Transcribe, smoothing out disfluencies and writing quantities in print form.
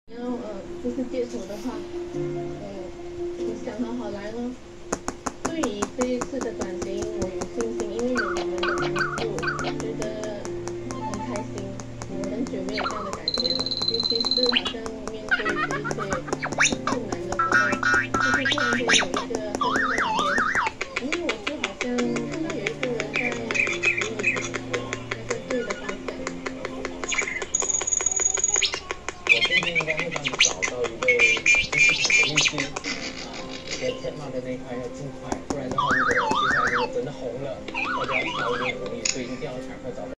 就是接手的话，我想好好来咯。对于这一次的转型，我有信心，因为有你们的帮助，觉得很开心。我很久没有这样的感觉了，尤其是好像面对这一些困难的时候，就是突然间有一个声音在那边，因为我就好像看到有一个人在指引我那个对的方向。 我今天应该会帮你找到一个就是好的律师给天妈的那一块要尽快，不然的话，如果接下来如果真的红了，大家找一点红利，所以一定要赶快找到。